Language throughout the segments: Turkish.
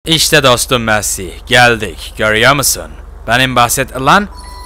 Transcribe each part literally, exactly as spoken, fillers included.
İşte dostum Messi, geldik. Görüyor musun? Benim bahset lan.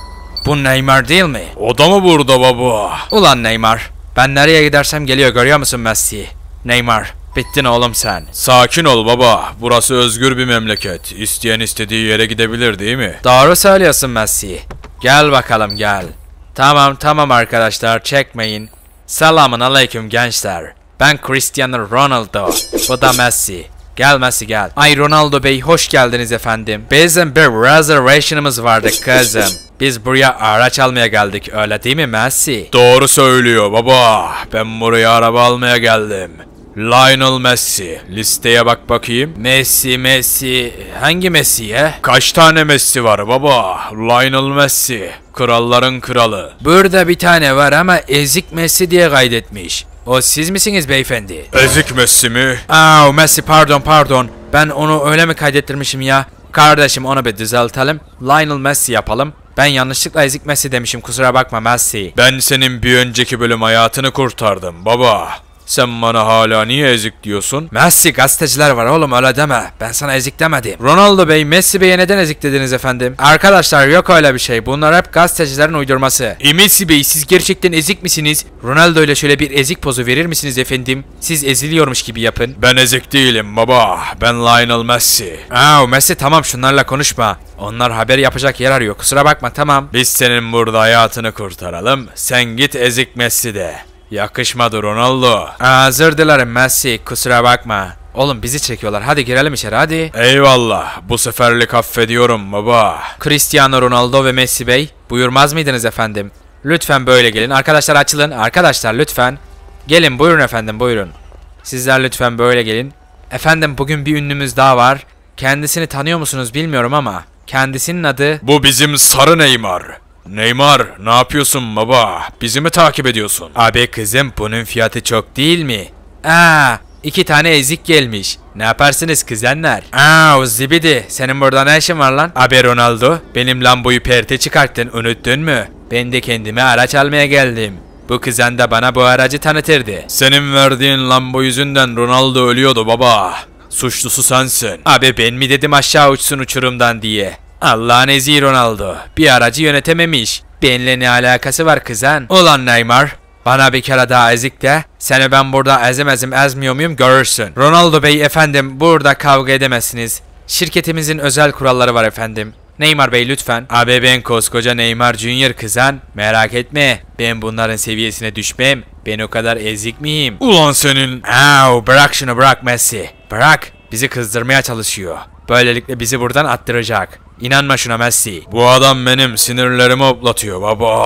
Bu Neymar değil mi? O da mı burada baba? Ulan Neymar. Ben nereye gidersem geliyor, görüyor musun Messi? Neymar, bittin oğlum sen. Sakin ol baba. Burası özgür bir memleket. İsteyen istediği yere gidebilir değil mi? Doğru söylüyorsun Messi. Gel bakalım gel. Tamam tamam arkadaşlar, çekmeyin. Selamun aleyküm gençler. Ben Cristiano Ronaldo. Bu da Messi. Gel Messi gel. Ay Ronaldo Bey, hoş geldiniz efendim. Bizim bir reservation'ımız vardı kızım. Biz buraya araç almaya geldik, öyle değil mi Messi? Doğru söylüyor baba. Ben buraya araba almaya geldim. Lionel Messi. Listeye bak bakayım. Messi Messi. Hangi Messi ya? Kaç tane Messi var baba? Lionel Messi. Kralların kralı. Burada bir tane var ama ezik Messi diye kaydetmiş. O siz misiniz beyefendi? Ezik Messi mi? Aa Messi, pardon pardon. Ben onu öyle mi kaydettirmişim ya? Kardeşim onu bir düzeltelim. Lionel Messi yapalım. Ben yanlışlıkla ezik Messi demişim, kusura bakma Messi. Ben senin bir önceki bölüm hayatını kurtardım baba. Sen bana hala niye ezik diyorsun? Messi, gazeteciler var oğlum, öyle deme. Ben sana ezik demedim. Ronaldo Bey, Messi Bey'e neden ezik dediniz efendim? Arkadaşlar yok öyle bir şey. Bunlar hep gazetecilerin uydurması. E Messi Bey, siz gerçekten ezik misiniz? Ronaldo ile şöyle bir ezik pozu verir misiniz efendim? Siz eziliyormuş gibi yapın. Ben ezik değilim baba. Ben Lionel Messi. Aa Messi, tamam şunlarla konuşma. Onlar haber yapacak yer arıyor. Kusura bakma, tamam. Biz senin burada hayatını kurtaralım. Sen git ezik Messi de. Yakışmadı Ronaldo. Aa, özür dilerim Messi, kusura bakma. Oğlum bizi çekiyorlar, hadi girelim içeri hadi. Eyvallah, bu seferlik affediyorum baba. Cristiano Ronaldo ve Messi Bey, buyurmaz mıydınız efendim? Lütfen böyle gelin. Arkadaşlar açılın. Arkadaşlar lütfen. Gelin, buyurun efendim, buyurun. Sizler lütfen böyle gelin. Efendim bugün bir ünlümüz daha var. Kendisini tanıyor musunuz bilmiyorum ama kendisinin adı... Bu bizim sarı Neymar. Neymar, ne yapıyorsun baba? Bizi mi takip ediyorsun? Abi kızım, bunun fiyatı çok değil mi? Aa, iki tane ezik gelmiş. Ne yaparsınız kızanlar? Aa, o zibidi. Senin burada ne işin var lan? Abi Ronaldo, benim Lambo'yu perte çıkarttın, unuttun mu? Ben de kendime araç almaya geldim. Bu kızan da bana bu aracı tanıtırdı. Senin verdiğin Lambo yüzünden Ronaldo ölüyordu baba. Suçlusu sensin. Abi ben mi dedim aşağı uçsun uçurumdan diye? Allah'ın eziği Ronaldo. Bir aracı yönetememiş. Benimle ne alakası var kızan? Ulan Neymar, bana bir kere daha ezik de seni ben burada ezemezim, ezmiyor muyum görürsün. Ronaldo Bey efendim, burada kavga edemezsiniz. Şirketimizin özel kuralları var efendim. Neymar Bey lütfen. Abi ben koskoca Neymar Junior kızan. Merak etme, ben bunların seviyesine düşmem. Ben o kadar ezik miyim? Ulan senin... Au, bırak şunu, bırak Messi. Bırak, bizi kızdırmaya çalışıyor. Böylelikle bizi buradan attıracak. İnanma şuna Messi. Bu adam benim sinirlerimi hoplatıyor baba.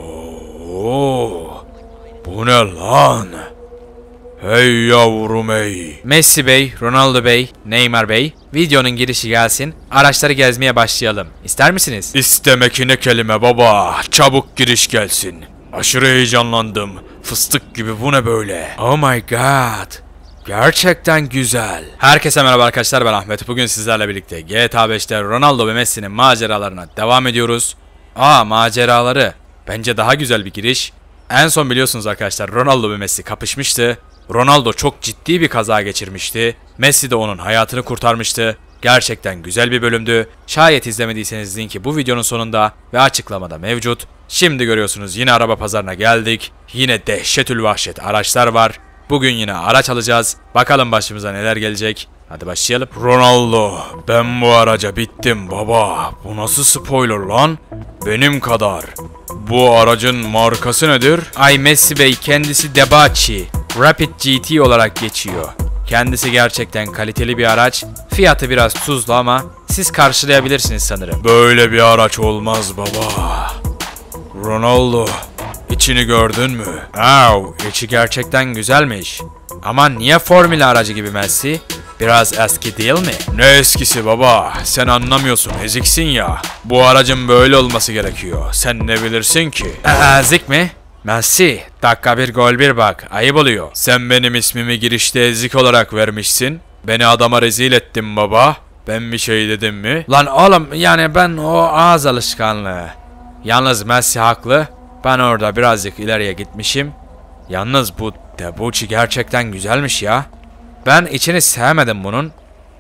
Oo, bu ne lan? Hey yavrum hey. Messi Bey, Ronaldo Bey, Neymar Bey, videonun girişi gelsin. Araçları gezmeye başlayalım. İster misiniz? İstemek ne kelime baba. Çabuk giriş gelsin. Aşırı heyecanlandım. Fıstık gibi, bu ne böyle? Oh my god. Gerçekten güzel. Herkese merhaba arkadaşlar, ben Ahmet. Bugün sizlerle birlikte G T A beşte Ronaldo ve Messi'nin maceralarına devam ediyoruz. Aa, maceraları. Bence daha güzel bir giriş. En son biliyorsunuz arkadaşlar, Ronaldo ve Messi kapışmıştı. Ronaldo çok ciddi bir kaza geçirmişti. Messi de onun hayatını kurtarmıştı. Gerçekten güzel bir bölümdü. Şayet izlemediyseniz linki bu videonun sonunda ve açıklamada mevcut. Şimdi görüyorsunuz, yine araba pazarına geldik. Yine dehşetül vahşet araçlar var. Bugün yine araç alacağız. Bakalım başımıza neler gelecek. Hadi başlayalım. Ronaldo, ben bu araca bittim baba. Bu nasıl spoiler lan? Benim kadar. Bu aracın markası nedir? Ay Messi Bey, kendisi Debacci. Rapid G T olarak geçiyor. Kendisi gerçekten kaliteli bir araç. Fiyatı biraz tuzlu ama siz karşılayabilirsiniz sanırım. Böyle bir araç olmaz baba. Ronaldo, İçini gördün mü? Au, içi gerçekten güzelmiş. Ama niye formül aracı gibi Messi? Biraz eski değil mi? Ne eskisi baba? Sen anlamıyorsun, eziksin ya. Bu aracın böyle olması gerekiyor. Sen ne bilirsin ki? E ezik mi? Messi, dakika bir gol bir bak, ayıp oluyor. Sen benim ismimi girişte ezik olarak vermişsin. Beni adama rezil ettin baba. Ben bir şey dedim mi? Lan oğlum, yani ben o ağız alışkanlığı. Yalnız Messi haklı. Ben orada birazcık ileriye gitmişim. Yalnız bu Debacci gerçekten güzelmiş ya. Ben içini sevmedim bunun.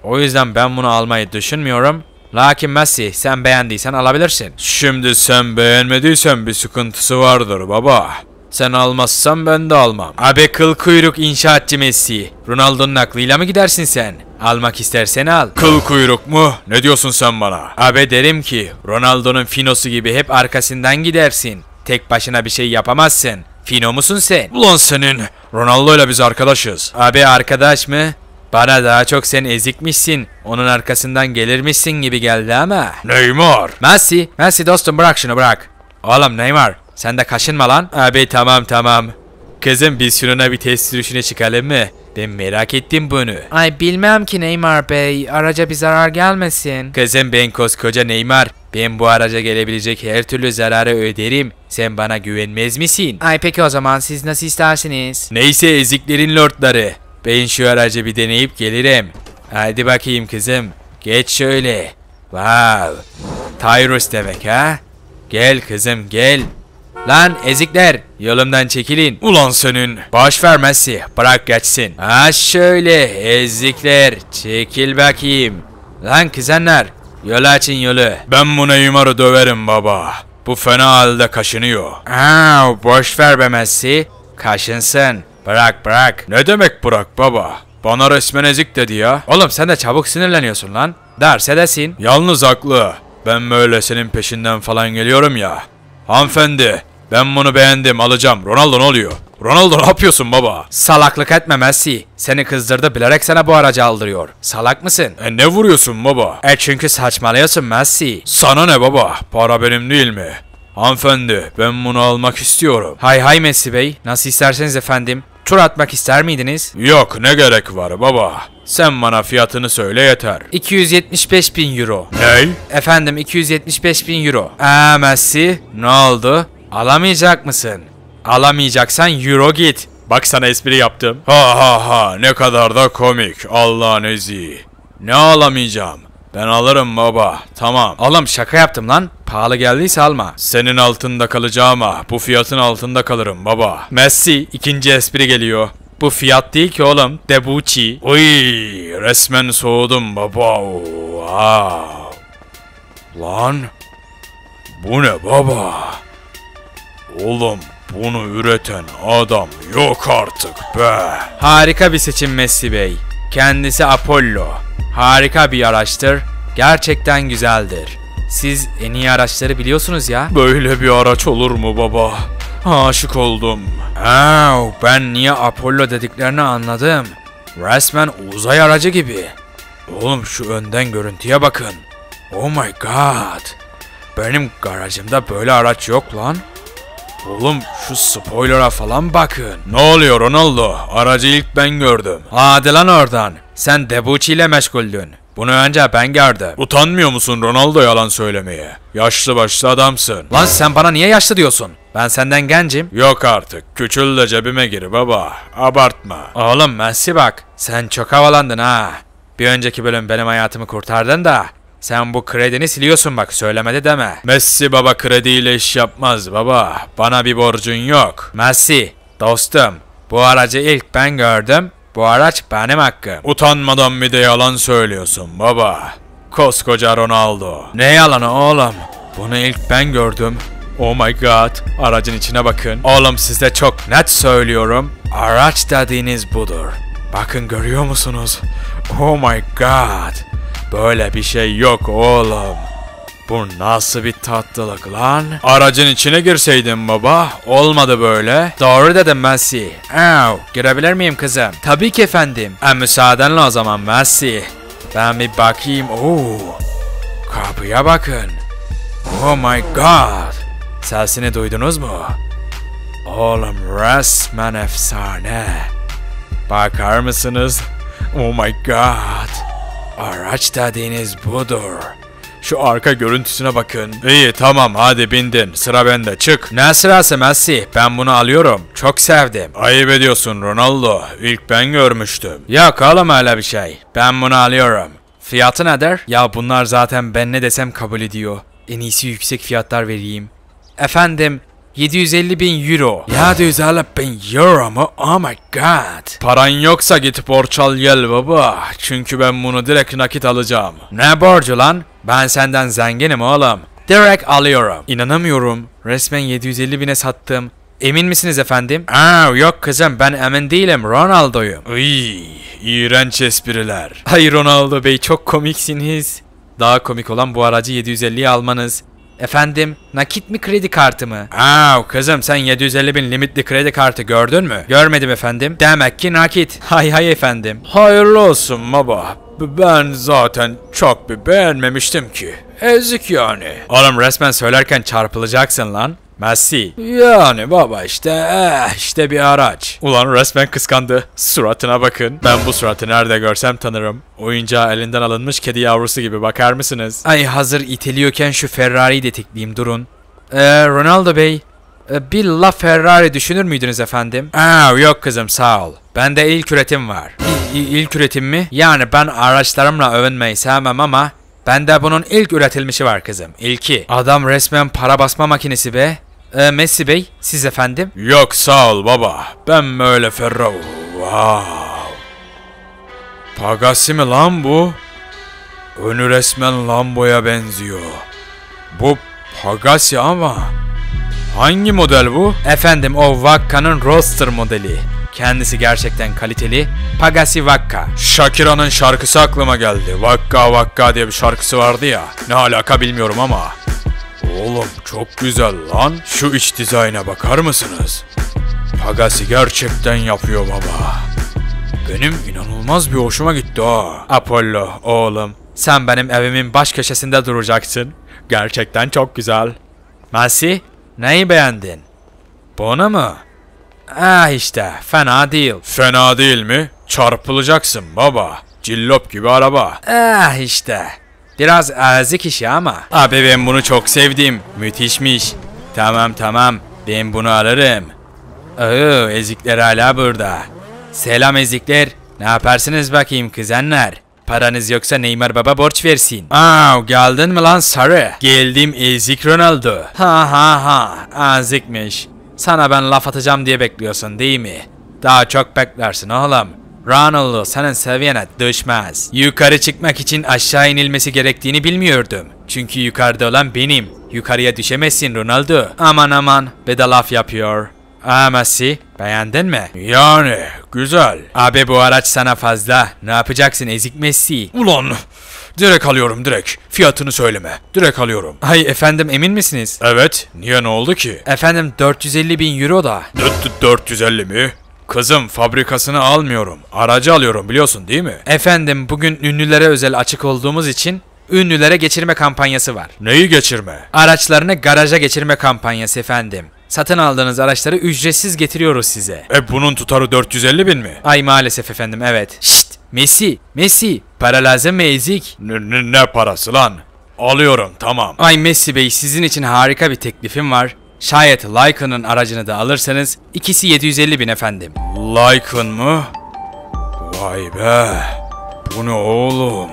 O yüzden ben bunu almayı düşünmüyorum. Lakin Messi, sen beğendiysen alabilirsin. Şimdi sen beğenmediysen bir sıkıntısı vardır baba. Sen almazsan ben de almam. Abi kıl kuyruk inşaatçı Messi. Ronaldo'nun aklıyla mı gidersin sen? Almak istersen al. Kıl kuyruk mu? Ne diyorsun sen bana? Abi derim ki Ronaldo'nun finosu gibi hep arkasından gidersin. Tek başına bir şey yapamazsın. Fino musun sen? Ulan senin. Ronaldo'yla biz arkadaşız. Abi arkadaş mı? Bana daha çok sen ezikmişsin. Onun arkasından gelirmişsin gibi geldi ama. Neymar. Messi, Messi dostum bırak şunu bırak. Oğlum Neymar, sen de kaşınma lan. Abi tamam tamam. Kızım biz şununla bir test sürüşüne çıkalım mı? Ben merak ettim bunu. Ay bilmem ki Neymar Bey. Araca bir zarar gelmesin. Kızım ben koskoca Neymar. Ben bu araca gelebilecek her türlü zararı öderim. Sen bana güvenmez misin? Ay peki o zaman siz nasıl istersiniz? Neyse eziklerin lordları. Ben şu aracı bir deneyip gelirim. Hadi bakayım kızım. Geç şöyle. Wow. Tyrus demek ha? Gel kızım gel. Lan ezikler yolumdan çekilin. Ulan senin. Boş ver Messi, bırak geçsin. Ha şöyle ezikler çekil bakayım. Lan kızanlar yolu açın yolu. Ben bu Neymar'ı döverim baba. Bu fena halde kaşınıyor. Aa, boş ver be Messi. Kaşınsın. Bırak bırak. Ne demek bırak baba? Bana resmen ezik dedi ya. Oğlum sen de çabuk sinirleniyorsun lan. Derse desin. Yalnız haklı. Ben böyle senin peşinden falan geliyorum ya. Hanımefendi, ben bunu beğendim, alacağım. Ronaldo ne oluyor? Ronaldo ne yapıyorsun baba? Salaklık etme Messi. Seni kızdırdı bilerek sana bu aracı aldırıyor. Salak mısın? E ne vuruyorsun baba? E çünkü saçmalıyorsun Messi. Sana ne baba? Para benim değil mi? Hanımefendi, ben bunu almak istiyorum. Hay hay Messi Bey. Nasıl isterseniz efendim. Tur atmak ister miydiniz? Yok, ne gerek var baba? Sen bana fiyatını söyle yeter. iki yüz yetmiş beş bin euro. Ney? Efendim iki yüz yetmiş beş bin euro. Eee Messi ne oldu? Alamayacak mısın? Alamayacaksan euro git. Bak sana espri yaptım. Ha ha ha, ne kadar da komik. Allah'ın ezi. Ne alamayacağım? Ben alırım baba. Tamam. Oğlum şaka yaptım lan. Pahalı geldiyse alma. Senin altında kalacağım ama bu fiyatın altında kalırım baba. Messi ikinci espri geliyor. Bu fiyat değil ki oğlum. Debucci. Uy, resmen soğudum baba. Wow. Lan. Bu ne baba? Oğlum bunu üreten adam yok artık be. Harika bir seçim Messi Bey. Kendisi Apollo. Harika bir araçtır. Gerçekten güzeldir. Siz en iyi araçları biliyorsunuz ya. Böyle bir araç olur mu baba? Aşık oldum. Aa, ben niye Apollo dediklerini anladım. Resmen uzay aracı gibi. Oğlum şu önden görüntüye bakın. Oh my god. Benim garajımda böyle araç yok lan. Oğlum şu spoiler'a falan bakın. Ne oluyor Ronaldo? Aracı ilk ben gördüm. Hadi lan oradan. Sen Debucci ile meşguldün. Bunu önce ben gördüm. Utanmıyor musun Ronaldo yalan söylemeye? Yaşlı başlı adamsın. Lan sen bana niye yaşlı diyorsun? Ben senden gencim. Yok artık. Küçül de cebime gir baba. Abartma. Oğlum Messi bak. Sen çok havalandın ha. Bir önceki bölüm benim hayatımı kurtardın da. Sen bu kredini siliyorsun bak, söylemedi deme. Messi baba krediyle iş yapmaz baba. Bana bir borcun yok. Messi dostum, bu aracı ilk ben gördüm. Bu araç benim hakkım. Utanmadan bir de yalan söylüyorsun baba. Koskoca Ronaldo. Ne yalanı oğlum? Bunu ilk ben gördüm. Oh my god. Aracın içine bakın. Oğlum size çok net söylüyorum. Araç dediğiniz budur. Bakın görüyor musunuz? Oh my god. Böyle bir şey yok oğlum. Bu nasıl bir tatlılık lan? Aracın içine girseydin baba. Olmadı böyle. Doğru dedim Messi. Ew, girebilir miyim kızım? Tabii ki efendim. E, müsaadenle o zaman Messi. Ben bir bakayım. Oo. Kapıya bakın. Oh my god. Sesini duydunuz mu? Oğlum resmen efsane. Bakar mısınız? Oh my god. Araç dediğiniz budur. Şu arka görüntüsüne bakın. İyi tamam hadi bindin. Sıra bende, çık. Ne sırası Messi? Ben bunu alıyorum. Çok sevdim. Ayıp ediyorsun Ronaldo. İlk ben görmüştüm. Yok oğlum öyle bir şey. Ben bunu alıyorum. Fiyatı nedir? Ya bunlar zaten ben ne desem kabul ediyor. En iyisi yüksek fiyatlar vereyim. Efendim yedi yüz elli bin euro. yedi yüz elli bin euro mu? Oh my god. Paran yoksa git borç al gel baba. Çünkü ben bunu direkt nakit alacağım. Ne borcu lan? Ben senden zenginim oğlum. Direkt alıyorum. İnanamıyorum. Resmen yedi yüz elli bine sattım. Emin misiniz efendim? Aa, yok kızım, ben emin değilim. Ronaldo'yum. Iy, iğrenç espriler. Hayır Ronaldo Bey, çok komiksiniz. Daha komik olan bu aracı yedi yüz elliye almanız. Efendim, nakit mi kredi kartı mı? Aa kızım, sen yedi yüz elli bin limitli kredi kartı gördün mü? Görmedim efendim. Demek ki nakit. Hay hay efendim. Hayırlı olsun baba. B- Ben zaten çok bir beğenmemiştim ki. Ezik yani. Oğlum resmen söylerken çarpılacaksın lan. Messi. Yani baba işte eh, işte bir araç. Ulan resmen kıskandı. Suratına bakın. Ben bu suratı nerede görsem tanırım. Oyuncağı elinden alınmış kedi yavrusu gibi, bakar mısınız? Ay, hazır iteliyorken şu Ferrari'yi de tekleyeyim, durun. Eee Ronaldo Bey, e, bir La Ferrari düşünür müydünüz efendim? Aa yok kızım, sağ ol. Bende ilk üretim var. İ- i- ilk üretim mi? Yani ben araçlarımla övünmeyi sevmem ama bende bunun ilk üretilmişi var kızım. İlki. Adam resmen para basma makinesi be. Ee, Messi Bey, siz efendim? Yok sağ ol baba. Ben böyle Ferrari. Wow. Pagasi mi lan bu? Önü resmen Lambo'ya benziyor. Bu Pagasi ama hangi model bu? Efendim, o Vacca'nın Roadster modeli. Kendisi gerçekten kaliteli. Pagasi Vacca. Shakira'nın şarkısı aklıma geldi. Vakka Vakka diye bir şarkısı vardı ya. Ne alaka bilmiyorum ama. Oğlum çok güzel lan. Şu iç dizayna bakar mısınız? Pagasi gerçekten yapıyor baba. Benim inanılmaz bir hoşuma gitti ha. Apollo oğlum, sen benim evimin baş köşesinde duracaksın. Gerçekten çok güzel. Messi, neyi beğendin? Bunu mu? Ah işte, fena değil. Fena değil mi? Çarpılacaksın baba. Cillop gibi araba. Ah işte. Biraz ezik işi ama. Abi ben bunu çok sevdim. Müthişmiş. Tamam tamam, ben bunu alırım. Oo, ezikler hala burada. Selam ezikler. Ne yaparsınız bakayım kuzenler? Paranız yoksa Neymar Baba borç versin. Aa, geldin mi lan sarı? Geldim ezik Ronaldo. Ha ha ha, ezikmiş. Sana ben laf atacağım diye bekliyorsun değil mi? Daha çok beklersin oğlum. Ronaldo senin seviyene düşmez. Yukarı çıkmak için aşağı inilmesi gerektiğini bilmiyordum. Çünkü yukarıda olan benim. Yukarıya düşemezsin Ronaldo. Aman aman, bir de laf yapıyor. Aa Messi, beğendin mi? Yani güzel. Abi bu araç sana fazla. Ne yapacaksın ezik Messi? Ulan direkt alıyorum direkt. Fiyatını söyleme. Direkt alıyorum. Ay efendim, emin misiniz? Evet. Niye, ne oldu ki? Efendim dört yüz elli bin euro da. dört yüz elli mi? Kızım, fabrikasını almıyorum. Aracı alıyorum, biliyorsun değil mi? Efendim bugün ünlülere özel açık olduğumuz için ünlülere geçirme kampanyası var. Neyi geçirme? Araçlarını garaja geçirme kampanyası efendim. Satın aldığınız araçları ücretsiz getiriyoruz size. E bunun tutarı dört yüz elli bin mi? Ay maalesef efendim, evet. Şşt Messi, Messi, para lazım mı ezik? Ne, ne, ne parası lan? Alıyorum, tamam. Ay Messi Bey, sizin için harika bir teklifim var. Şayet Lycan'ın aracını da alırsanız ikisi yedi yüz elli bin efendim. Lycan mı? Vay be. Bu ne oğlum?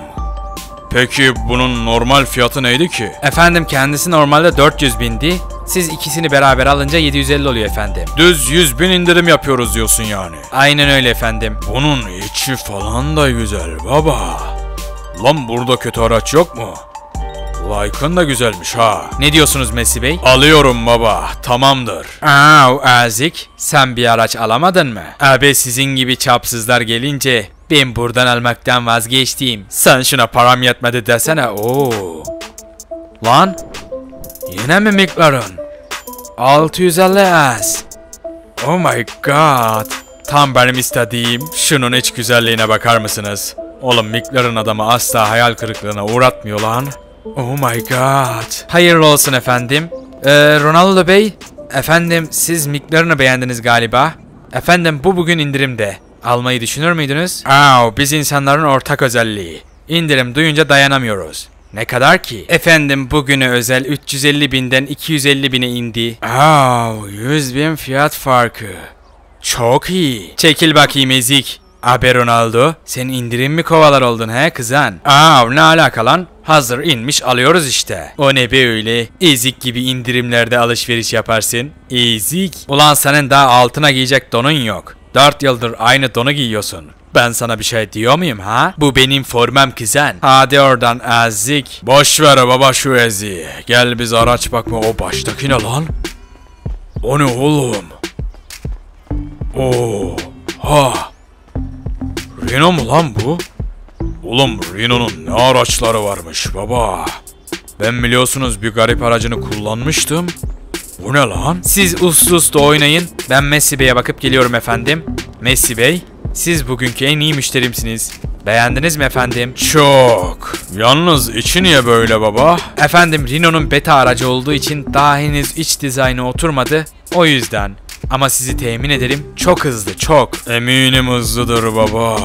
Peki bunun normal fiyatı neydi ki? Efendim kendisi normalde dört yüz bindi. Siz ikisini beraber alınca yedi yüz elli oluyor efendim. Düz yüz bin indirim yapıyoruz diyorsun yani. Aynen öyle efendim. Bunun içi falan da güzel baba. Lan burada kötü araç yok mu? Lycan da güzelmiş ha. Ne diyorsunuz Messi Bey? Alıyorum baba, tamamdır. Aa ezik, sen bir araç alamadın mı? Abi sizin gibi çapsızlar gelince ben buradan almaktan vazgeçtim. Sen şuna param yetmedi desene. Oo. Lan yine mi McLaren? altı yüz elli S. Oh my god. Tam benim istediğim. Şunun iç güzelliğine bakar mısınız? Oğlum McLaren adamı asla hayal kırıklığına uğratmıyor lan. Oh my god. Hayırlı olsun efendim. Ee, Ronaldo Bey, efendim siz McLaren'ı beğendiniz galiba. Efendim bu bugün indirimde. Almayı düşünür müydünüz? Aa, biz insanların ortak özelliği. İndirim duyunca dayanamıyoruz. Ne kadar ki? Efendim bugüne özel üç yüz elli binden iki yüz elli bine indi. Aa, yüz bin fiyat farkı. Çok iyi. Çekil bakayım ezik. Abi Ronaldo, sen indirim mi kovalar oldun he kızan? Aa ne alaka lan? Hazır inmiş alıyoruz işte. O ne be öyle? Ezik gibi indirimlerde alışveriş yaparsın. Ezik. Ulan senin daha altına giyecek donun yok. Dört yıldır aynı donu giyiyorsun. Ben sana bir şey diyor muyum ha? Bu benim formam kızan. Hadi oradan ezik. Boş ver baba şu ezi. Gel biz araç bakma, o baştaki ne lan? O ne oğlum? Oo, ha. Renault mu lan bu? Oğlum Renault'un ne araçları varmış baba. Ben biliyorsunuz bir garip aracını kullanmıştım. Bu ne lan? Siz uslu uslu oynayın. Ben Messi Bey'e bakıp geliyorum efendim. Messi Bey, siz bugünkü en iyi müşterimsiniz. Beğendiniz mi efendim? Çok. Yalnız içi niye böyle baba? Efendim Renault'un beta aracı olduğu için daha henüz iç dizaynı oturmadı. O yüzden. Ama sizi temin ederim çok hızlı, çok. Eminim hızlıdır baba.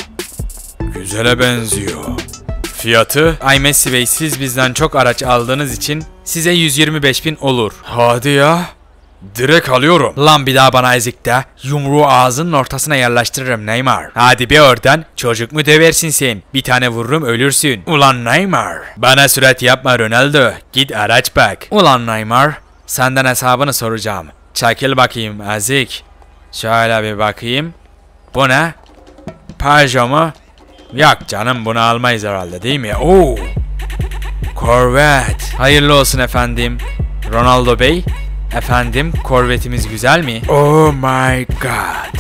Güzele benziyor. Fiyatı? Ay Messi Bey, siz bizden çok araç aldığınız için size yüz yirmi beş bin olur. Hadi ya. Direkt alıyorum. Lan bir daha bana ezik de yumruğu ağzının ortasına yerleştiririm Neymar. Hadi bir oradan, çocuk mu döversin sen? Bir tane vururum ölürsün. Ulan Neymar. Bana sürat yapma Ronaldo. Git araç bak. Ulan Neymar. Senden hesabını soracağım. Çekil bakayım ezik. Şöyle bir bakayım. Bu ne? Peugeot mu? Yok canım, bunu almayız herhalde değil mi? Oo. Corvette. Hayırlı olsun efendim. Ronaldo Bey. Efendim, Corvette'imiz güzel mi? Oh my god.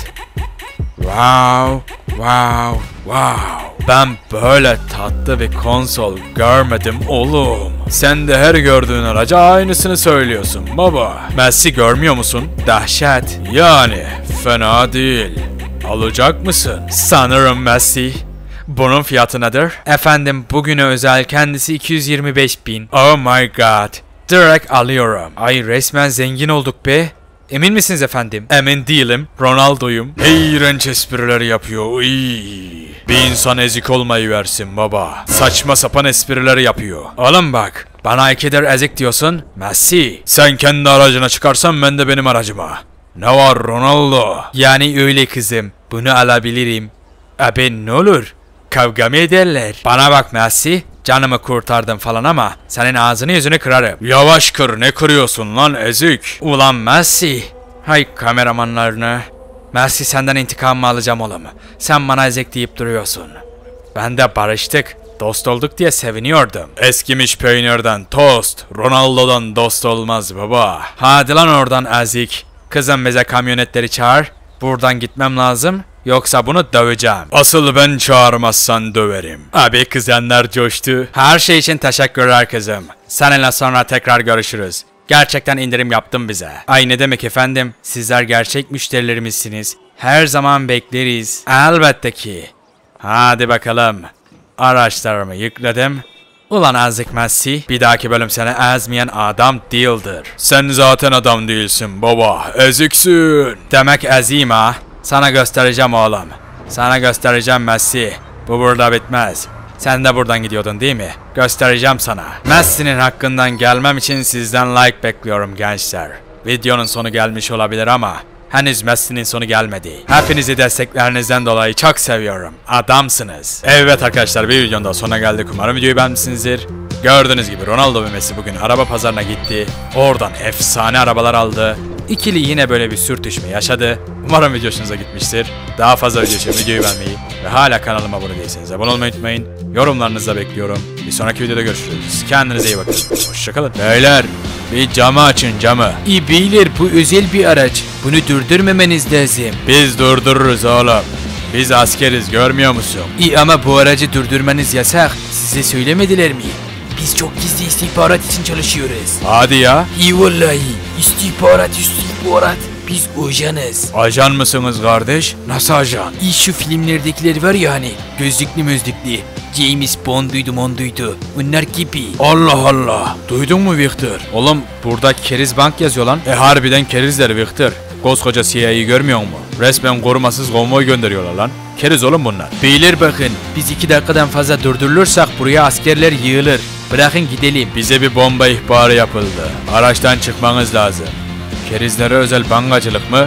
Wow, wow, wow. Ben böyle tatlı bir konsol görmedim oğlum. Sen de her gördüğün araca aynısını söylüyorsun baba. Messi görmüyor musun? Dehşet. Yani fena değil. Alacak mısın? Sanırım Messi. Bunun fiyatı nedir? Efendim bugüne özel kendisi iki yüz yirmi beş bin. Oh my god. Direkt alıyorum. Ay resmen zengin olduk be. Emin misiniz efendim? Emin değilim. Ronaldo'yum. İğrenç esprileri yapıyor. İyi. Bir insan ezik olmayı versin baba. Saçma sapan esprileri yapıyor. Oğlum bak. Bana ikidir ezik diyorsun. Messi. Sen kendi aracına çıkarsan ben de benim aracıma. Ne var Ronaldo? Yani öyle kızım. Bunu alabilirim. Abi ne olur? Kavga mı ederler? Bana bak Messi. Canımı kurtardın falan ama senin ağzını yüzünü kırarım. Yavaş kır, ne kırıyorsun lan ezik? Ulan Messi. Hay kameramanlarını. Messi, senden intikamımı alacağım oğlum. Sen bana ezik deyip duruyorsun. Ben de barıştık. Dost olduk diye seviniyordum. Eskimiş peynirden tost, Ronaldo'dan dost olmaz baba. Hadi lan oradan ezik. Kızım bize kamyonetleri çağır. Buradan gitmem lazım. Yoksa bunu döveceğim. Asıl ben çağırmazsan döverim. Abi kızanlar coştu. Her şey için teşekkürler kızım. Seninle sonra tekrar görüşürüz. Gerçekten indirim yaptın bize. Ay ne demek efendim. Sizler gerçek müşterilerimizsiniz. Her zaman bekleriz. Elbette ki. Hadi bakalım. Araçlarımı yükledim. Ulan azık Messi. Bir dahaki bölüm seni ezmeyen adam değildir. Sen zaten adam değilsin baba. Eziksin. Demek eziyim ha. Sana göstereceğim oğlum. Sana göstereceğim Messi. Bu burada bitmez. Sen de buradan gidiyordun değil mi? Göstereceğim sana. Messi'nin hakkından gelmem için sizden like bekliyorum gençler. Videonun sonu gelmiş olabilir ama henüz Messi'nin sonu gelmedi. Hepinizi desteklerinizden dolayı çok seviyorum. Adamsınız. Evet arkadaşlar, bir videonun da sonuna geldik. Umarım videoyu beğenmişsinizdir. Gördüğünüz gibi Ronaldo ve Messi bugün araba pazarına gitti. Oradan efsane arabalar aldı. İkili yine böyle bir sürtüşme yaşadı. Umarım video hoşunuza gitmiştir. Daha fazla video için videoyu beğenmeyi ve hala kanalıma abone değilseniz abone olmayı unutmayın. Yorumlarınızı da bekliyorum. Bir sonraki videoda görüşürüz. Kendinize iyi bakın. Hoşçakalın. Beyler, bir camı açın camı. İyi beyler, bu özel bir araç. Bunu durdurmameniz lazım. Biz durdururuz oğlum. Biz askeriz, görmüyor musun? İyi ama bu aracı durdurmanız yasak. Size söylemediler mi? Biz çok gizli istihbarat için çalışıyoruz. Hadi ya. İyi vallahi. İstihbarat istihbarat. Biz ajanız. Ajan mısınız kardeş? Nasıl ajan? İyi şu filmlerdekiler var ya hani. Gözlüklü mözlüklü. James Bond'uydu monduydu. Bunlar gibi. Allah Allah. Duydun mu Victor? Oğlum burada Keriz Bank yazıyor lan. E harbiden kerizler Victor. Koskoca C I A'yı görmüyor mu? Resmen korumasız konvoy gönderiyorlar lan. Keriz oğlum bunlar. Beyler bakın. Biz iki dakikadan fazla durdurulursak buraya askerler yığılır. Bırakın gidelim. Bize bir bomba ihbarı yapıldı. Araçtan çıkmanız lazım. Kerizlere özel bankacılık mı?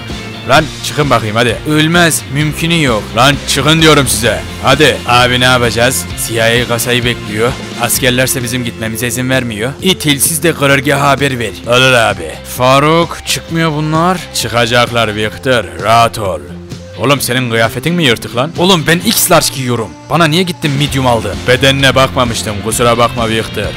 Lan çıkın bakayım hadi. Ölmez. Mümkünü yok. Lan çıkın diyorum size. Hadi. Abi ne yapacağız? C I A kasayı bekliyor. Askerlerse bizim gitmemize izin vermiyor. İtil siz de karargaha haber ver. Olur abi. Faruk çıkmıyor bunlar. Çıkacaklar Victor. Rahat ol. Oğlum senin kıyafetin mi yırtık lan? Oğlum ben X large giyiyorum. Bana niye gittin medium aldın? Bedenine bakmamıştım kusura bakma Victor.